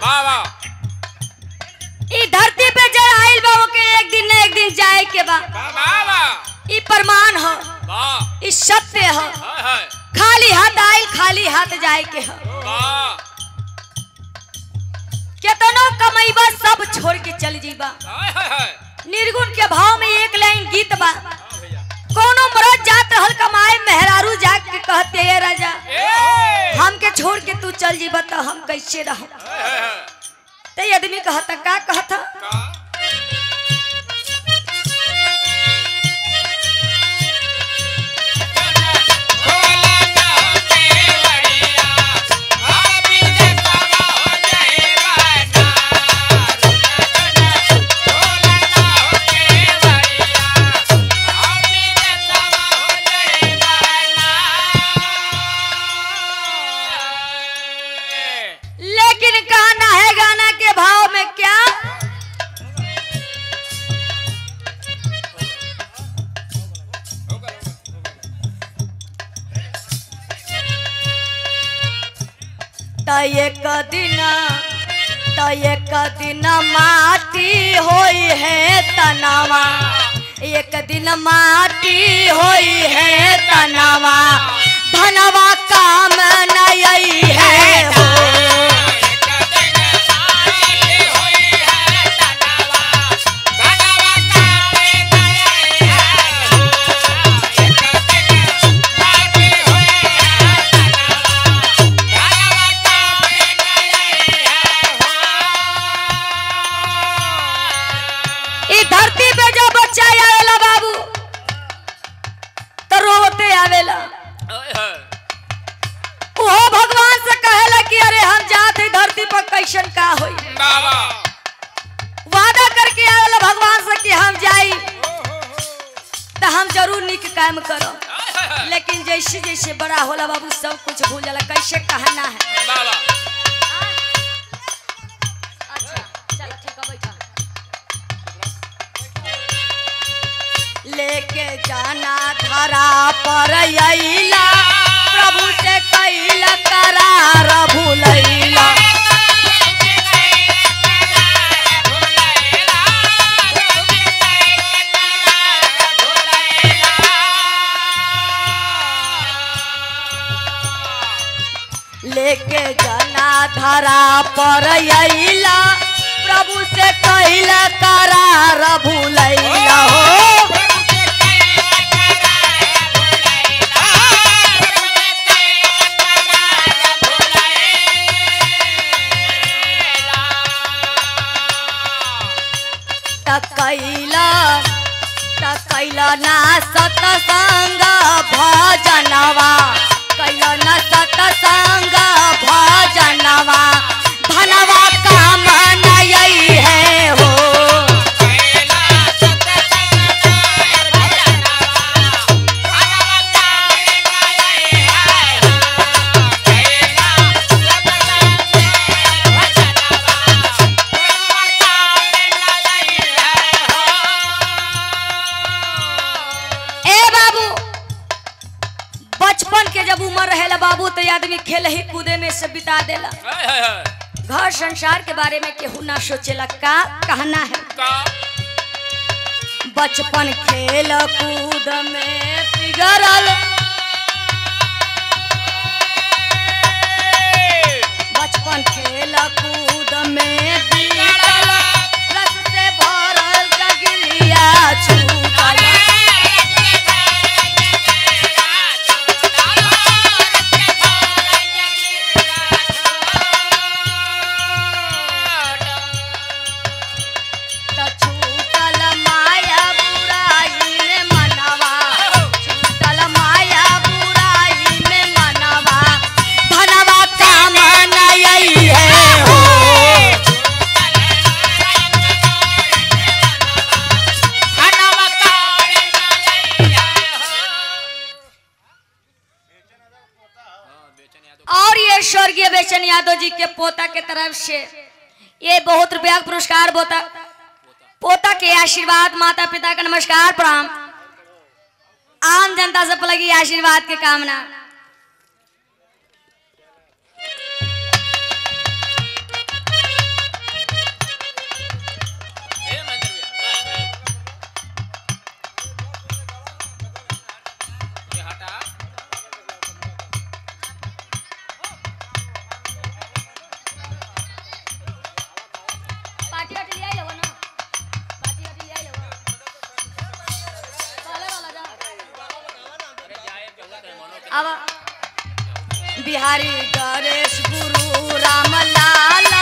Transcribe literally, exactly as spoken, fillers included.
ई धरती पे जड़ आइल बा के एक दिन न एक दिन जाए के बा। ई प्रमाण हो, ई सत्य हो। खाली हाथ आइल खाली हाथ जाए के हो। केतनो कमाईबा सब छोड़ के चल जीबा। निर्गुण के भाव में एक लाइन गीत बा। कोनो मरद जात हल कमाए मेहरारू जाग के कहते है राजा हमके छोड़ के तू चल जीबा तो हम कैसे रहूं। ते आदमी कहता का कहता एक दिन एक दिन माटी होई है तनावा। एक दिन माटी होई है तनावा। धनवा काम नहीं है हो। धरती पे जो बच्चा आवेला बाबू तो रोते आवेला। वो भगवान से कहेला कि अरे हम जाते धरती पर कैसन का होई। वादा करके आवेला भगवान से कि हम जाई तो हम जरूर निक काम करो। लेकिन जैसे जैसे बड़ा होला बाबू सब कुछ भूल जाला। कैसे कहना है लेके जाना धरा पर अइला प्रभु से कैला करार भूलैला। लेके जाना धरा पर अइला प्रभु से कैला करार भूलैला हो। कैला कैला ना सतसंग भजनवा। कैला ना सतसंग भजनवा। धनवा काम नहीं है हो। बचपन के जब उम्र रहेला बाबू तो आदमी खेल ही कूदे में से बिता देला। घर संसार के बारे में केहू ना सोचेला। का कहना है बचपन खेल कूद में बिगड़ल। बचपन खेल कूद में बिगड़ल। रस से भरल जगिया छूटल। स्वर्गीय बेचन यादव जी के पोता के तरफ से ये बहुत रुपया पुरस्कार पोता पोता के आशीर्वाद। माता पिता का नमस्कार प्रणाम। आम जनता से लगी आशीर्वाद की कामना। अब बिहारी गणेश गुरु राम लाल